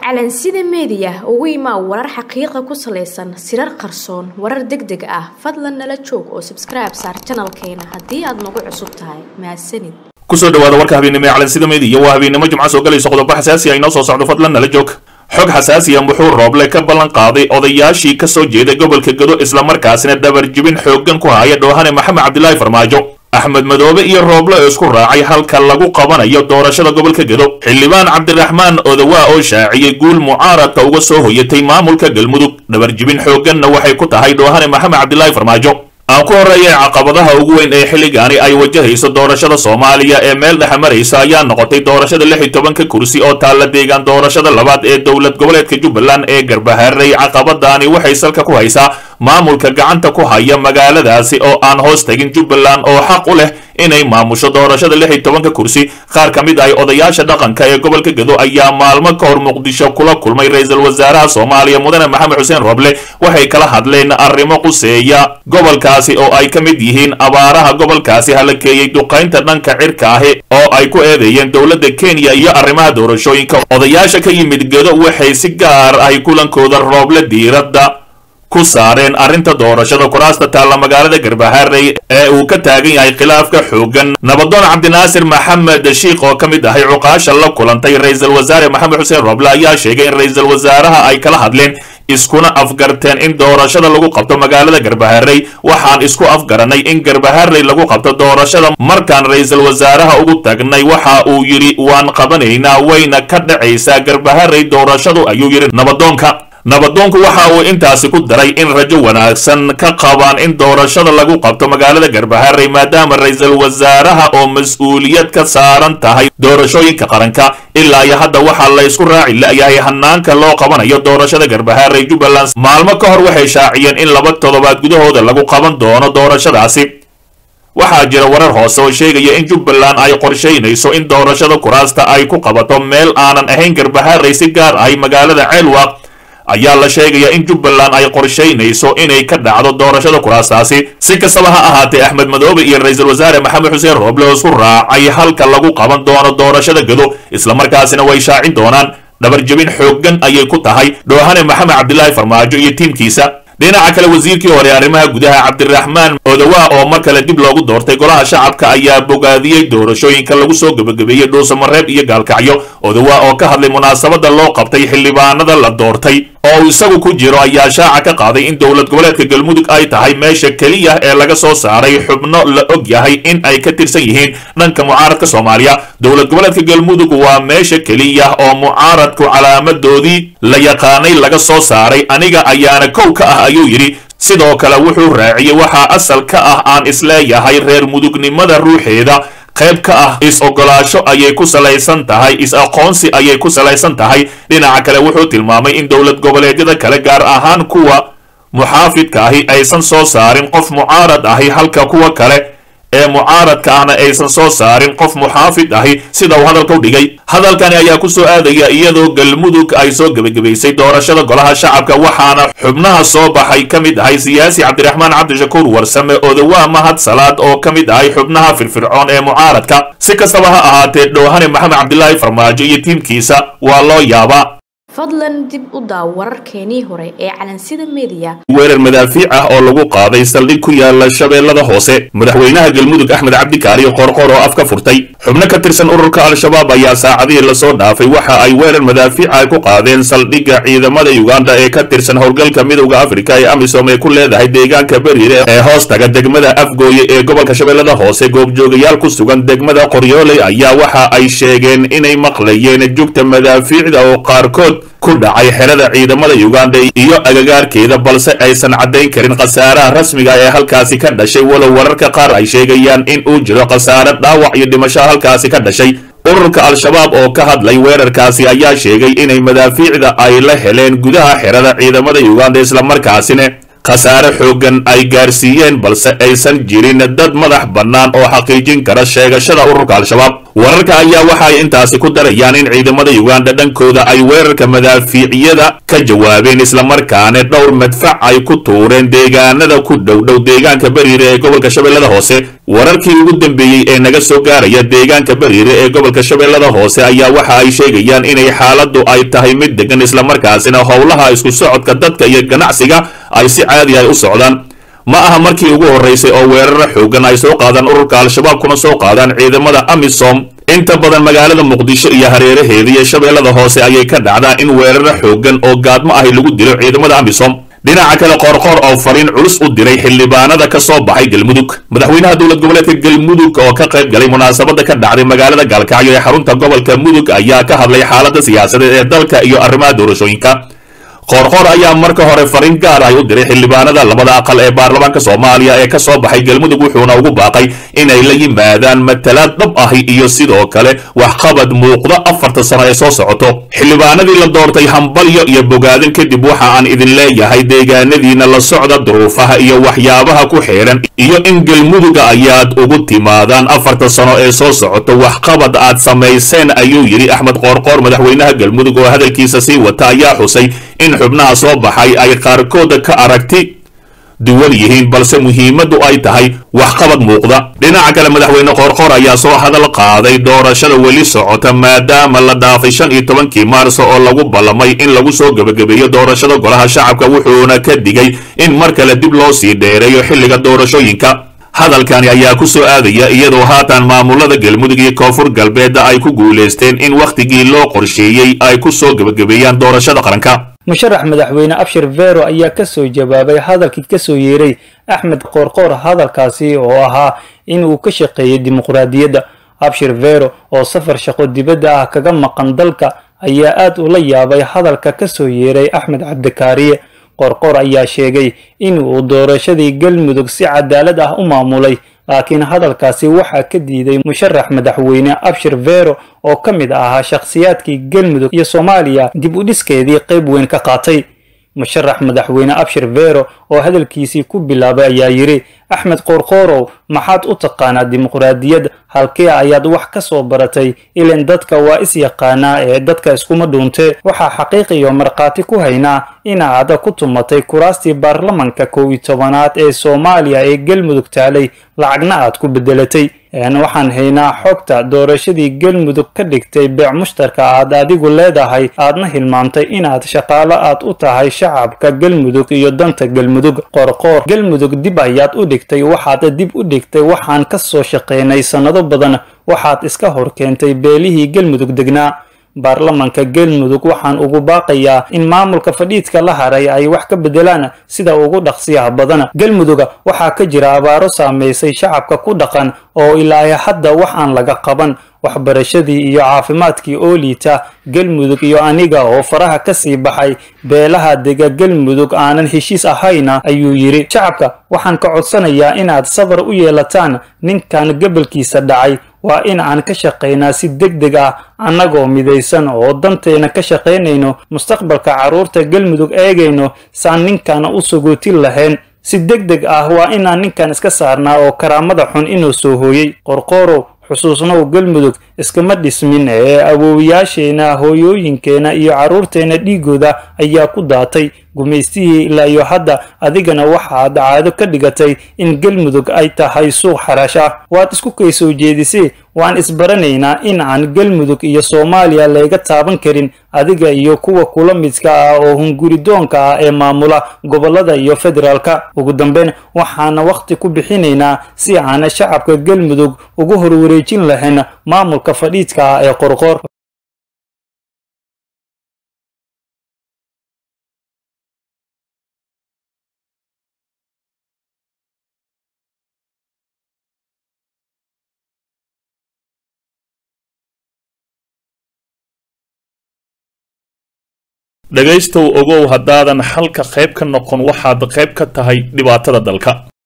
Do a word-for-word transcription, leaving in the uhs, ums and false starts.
calansida media ugu imaa warar xaqiiqo ku saleysan sirar qarsoon warar degdeg ah fadlan nala joog oo subscribe saar channelkeena hadii aad nagu cusub tahay mahadsanid kusoo dhawaada warka habeenimo ee calansida media waa habeenimo jumca soo galayso qodobo xasaasi ah inoo soo socdo fadlan nala joog xog xasaasi ah wuxuu Rooble ka ballan qaaday odayaashii ka soo jeeday gobolka Gado isla markaasina dabar jibin xoogan ku haya Doohane Maxamed Cabdullaahi Farmaajo Axmed Madoobe iyo Rooble isku raacay halka lagu qabanayo doorashada gobolka Gado xildhibaan Cabdiraxmaan Odawa oo shaaciyay guul mucaaradka uga soo hoyatay maamulka Galmudug dabar jibin xooganna waxay ku tahay Doohane Maxamed Cabdullaahi Farmaajo aan ku horeeyay caqabadaha ugu weyn ee xilligaani ay wajahayso doorashada Soomaaliya ee meel dhex maraysa ayaa noqotay doorashada lix iyo toban kursi oo taala deegaan doorashada labaad ee dawlad goboleedka Jubbaland ee Garbaharey caqabadaani waxay salka ku haysaa maamulka gacanta ku haya magaaladaasi oo aan hoos tagin Jubbaland oo xaq u leh inay maamusho doorashada lix iyo toban kursi qaar kamid ah odayaasha dhaqanka ee gobolka Gado ayaa maalmo ka hor Muqdisho kula kulmay ra'iisul wasaaraha Soomaaliya Mudane Maxamed Xuseen Rooble waxay kala hadleen arrimo quseeya gobolkaasi oo ay kamid yihiin abaaraha gobolkaasi halakeeyay duqeynta dhanka cirka ah oo ay ku eedeeyeen dawladda Kenya iyo arrimaha doorashooyinka odayaasha ka yimid Gado waxay si gaar ah kulankooda Rooble diiradda ku saareen arrinta doorashada kuraasta taala magaalada Garbaharey ee uu ka taagan yahay khilaafka xoogan nabadoon Cabdinaasir Maxamed Sheekh oo kamid ah cuqaasha la kulantay ra'iisul wasaare Maxamed Xuseen Rooble ayaa sheegay in ra'iisul wasaaraha ay kala hadleen iskuna afgarteen in doorashada lagu qabto magaalada Garbaharey waxaan isku afgaranay in Garbaharey lagu qabto doorashada markaan ra'iisul wasaaraha ugu tagnay waxa uu yiri waan qabanaynaa wayna ka dhacaysaa Garbaharey doorashadu ayuu yiri nabadoonka nabadoonku waxa uu intaasi ku daray in rajo wanaagsan ka qabaan in doorashada lagu qabto magaalada Garbaharey maadaama ra'iisul wasaaraha oo mas'uuliyad ka saaran tahay doorashooyinka qaranka ilaa iyo hadda waxa la isku raaci layahay hanaanka loo qabanayo doorashada Garbaharey Jubbaland maalmo ka hor waxay shaaciyeen in laba toddobaad gudahooda lagu qaban doono doorashadaasi waxaa jira warar hoose oo sheegaya in Jubbaland ay qorsheynayso in doorashada kuraasta ay ku qabato meel aanan ahayn Garbaharey si gaar ah magaalada Ceelwaq ayaa la sheegaya in Jubbaland ay qorsheynayso inay ka dhacdo doorashada kuraastaasi si kastaba ha ahaatee Axmed Madoobe iyo ra'iisul wasaare Maxamed Xuseen Rooble oo isku raacay halka lagu qaban doono doorashada Gado isla markaasina way shaacin doonaan dabar jabin xoogan ayay ku tahay Doohane Maxamed Cabdullaahi Farmaajo iyo tiimkiisa dhinaca kale wasiirkii hore arrimaha gudaha Cabdiraxmaan Odawa oo mar kale dib loogu doortay golaha shacabka ayaa bogaadiyay doorashooyinka lagu soo gabagabeeyay Dhuusamareeb iyo Gaalkacyo Odawa oo ka hadlay munaasabada loo qabtay xildhibaanada la doortay oo isagu ku jiro ayaa shaaca ka qaaday in dawlad goboleedka Galmudug ay tahay meesha kaliya ee laga soo saaray xubno la og yahay in ay ka tirsan yihiin dhanka mucaaradka Soomaaliya dawlad goboleedka Galmudug waa meesha kaliya oo mucaaradku calaamadoodii la yaqaanay laga soo saaray aniga ayaana kow ka ah ayuu yiri sidoo kale wuxuu raaciyay waxa asal ka ah aan isleeyahay reer mudugnimada ruuxeeda qayb ka ah is ogolaasho ayay ku salaysan tahay is aqoonsi ayay ku salaysan tahay dhinaca kale wuxuu tilmaamay in dawlad goboleedyada kale gaar ahaan kuwa muxaafidka ahi aysan soo saarin qof mucaarad ahi halka kuwa kale ee mucaaradka ahna aysan soo saarin qof muxaafid ahi sida uu hadalka u dhigay hadalkani ayaa ku soo aadaya iyadoo Galmudug ay soo gabagabaysay doorashada golaha shacabka waxaana xubnaha soo baxay kamid ahay siyaasi Cabdiraxmaan Cabdishakuur Warsame Odawa Mahad Salaad oo kamid ahay xubnaha firfircoon ee mucaaradka si kastaba ha ahaatee Doohane Maxamed Cabdullaahi Farmaajo iyo tiimkiisa waa loo yaabaa fadlan dib u daaw wararkeenii hore ee calansida media weerar madaafiic ah oo lagu qaaday saldhig ku yaala Shabeellada Hoose madaxweynaha Galmudug Axmed Cabdi Kaariyo Qorqor oo afka furtay xubno ka tirsan ururka Al-Shabaab ayaa saacadihii la soo dhaafay waxa ay weerar madaafiic ah ku qaadeen saldhigga ciidamada Uganda ee ka tirsan howlgalka midowga Afrika ee AMISOM ee ku leedahay deegaanka Bariire ee hoostaga degmada Afgooye ee gobolka Shabeellada Hoose goobjoogayaal ku sugan degmada Qoryooley ayaa waxa ay sheegeen inay maqlayeen jugta madaafiicda oo qaarkood ku dhacay xerada ciidamada Uganda iyo agagaarkeeda balse aysan cadeyn karin khasaaraha rasmiga ee halkaasi ka dhashay walow wararka qaar ay sheegayaan in uu jiro khasaare dhaawac iyo dhimasho halkaasi ka dhashay ururka Al-Shabaab oo ka hadlay weerarkaasi ayaa sheegay inay madaafiicda ay la heleen gudaha xerada ciidamada Uganda isla markaasina khasaare xoogan ay gaarsiiyeen balse aysan jirin dad madax bannaan oo xaqiijin kara sheegashada ururka al-shabaab. wararka ayaa waxa ay intaasi ku darayaan in ciidamada Uganda dhankooda ay weerarka madaafiiciyada ka jawaabeen islamarkaana dhowr madfac ay ku tuureen deegaanada ku dhow dhow deegaanka Bariire ee gobolka Shabeellada Hoose. wararkii ugu dambeeyay ee naga soo gaaraya deegaanka Bariire ee gobolka Shabeellada Hoose ayaa waxa ay sheegayaan inay xaaladdu ay tahay mid degan islamarkaasina howlaha isku socodka dadka iyo ganacsiga ay si caadi ah u socdaan. ma aha markii ugu horeysay oo weeraro xoogan ay soo qaadaan ururka al-shabaab kuna soo qaadaan ciidamada AMISOM. inta badan magaalada Muqdisho iyo hareeraheeda iyo Shabeellada Hoose ayay ka dhacdaa in weeraro xoogan oo gaadmo ah lagu dilo ciidamada AMISOM. dhinaca kale qorqor oo fariin culus u diray xildhibaanada ka soo baxay Galmudug. madaxweynaha dowlad goboleedka Galmudug oo ka qayb galay munaasabada ka dhacday magaalada Gaalkacyo ee xarunta gobolka Mudug ayaa ka hadlay xaaladda siyaasadeed ee dalka iyo arrimaha doorashooyinka. qorqor ayaa marka hore fariin gaar ah u diray xildhibaanada labada aqal ee baarlamaanka Soomaaliya ee ka soo baxay Galmudug wuxuuna ugu baaqay inay la yimaadaan matalaad dhab ah iyo sidoo kale wax qabad muuqda afarta sano ee soo socoto. xildhibaanadii la doortay hambalyo iyo bogaadin kadib waxa aan idin leeyahay deegaanadiina la socda duruufaha iyo waxyaabaha ku xeeran iyo in Galmudug ayaad ugu timaadaan afarta sano ee soo socoto wax qabad aad samayseen ayuu yiri Axmed Qorqor. madaxweynaha Galmudug oo hadalkiisa sii wata ayaa xusay in xubnaha soo baxay ay qaarkood ka aragti duwan yihiin balse muhiimadu ay tahay wax qabad muuqda. dhinaca kale madaxweyne Qorqor ayaa soo hadal qaaday doorashada weli socota maadaama la dhaafay shan iyo tobankii Maarso oo lagu ballamay in lagu soo gabagabeeyo doorashada golaha shacabka wuxuuna ka digay in mar kale dib loo sii dheereeyo xilliga doorashooyinka. hadalkani ayaa ku soo aadaya iyadoo haatan maamulada Galmudug iyo Koonfur Galbeed ay ku guuleysteen in waqtigii loo qorsheeyay ay ku soo gabagabeeyaan doorashada qaranka. musharax madaxweyne Abshir Vero ayaa ka soo jawaabay hadalkii ka soo yeeray Axmed Qorqor. hadalkaasi oo ahaa in uu ka shaqeeyay dimuqraadiyadda. Abshir Vero oo safar shaqo dibadda ah kaga maqan dalka ayaa aad ula yaabay hadalka ka soo yeeray Axmed Cabdikaariye. Qorqor ayaa sheegay in uu doorashadii Galmudug si cadaalad ah u maamulay, laakiin hadalkaasi waxaa ka diiday musharax madaxweyne Abshir Vero oo ka mid ahaa shakhsiyaadkii Galmudug iyo Soomaaliya dib u dhiskeedii qayb weyn ka qaatay. musharax madaxweyne Abshir Vero oo hadalkiisii ku bilaabay ayaa yiri: Axmed Qorqorow, maxaad u taqaanaa dimuqraadiyad? halkee ayaad wax ka soo baratay? ileen dadka waa is yaqaanaa ee dadka iskuma dhuunte. waxaa xaqiiq iyo markhaati ku haynaa inaad ku tumatay kuraastii baarlamanka kow iyo tobanaad ee Soomaaliya ee Galmudug taalay, lacagna aad ku bedelatay. waxaan haynaa xogta doorashadii Galmudug ka dhigtay beec mushtarka aad adigu leedahay, aadna hilmaantay inaad shaqaale aad u tahay shacabka Galmudug iyo danta Galmudug. Qorqor, Galmudug dib ayaad u dhigtay, waxaad dib u dhigtay waxaan ka soo shaqeynay sanado badan, waxaad iska hor keentay beelihii Galmudug degnaa. baarlamanka Galmudug waxaan ugu baaqayaa in maamulka fadhiidka la haray ay wax ka bedelaan sida ugu dhaqsiyaha badan. Galmudug waxaa ka jira abaaro saameysay shacabka ku dhaqan oo ilaa hadda wax aan laga qaban. waxbarashadii iyo caafimaadkii oo liita. Galmudug iyo aniga oo faraha ka sii baxay beelaha dega Galmudug aanan heshiis ahayna ayuu yiri. shacabka waxaan ka codsanayaa inaad sabar u yeelataan ninkan gabalkiisa dhacay. waa in aan ka shaqeynaa si degdeg ah annagoo midaysan oo danteena ka shaqeynayno, mustaqbalka carruurta Galmudug eegayno, saan ninkan u sugootin lahayn. si degdeg ah waa inaan ninkan iska saarnaa oo karaamada xun inuu soo hooyay. Qorqorow, xusuusnow Galmudug iskama dhismin ee awoowayaasheena, hooyooyinkeena iyo carruurteena dhiigooda ayaa ku daatay gumaystihii ilaa iyo hadda. adigana waxaad caado ka dhigatay in Galmudug ay tahay suuq xarash ah. waad isku kay soo jeedisay. waan isbaranaynaa in aan Galmudug iyo Soomaaliya laga taaban karin adiga iyo kuwa kula midka ah oo hunguridoonka ah ee maamula gobolada iyo federaalka. ugu dambeyn waxaana waqti ku bixinaynaa si aan shacabka Galmudug ugu horwareejin lahayn maamulka fadhiidka ah ee Qorqor. dhagaystow ogow haddaadan halka qayb ka noqon waxaad qayb ka tahay dhibaatada dalka.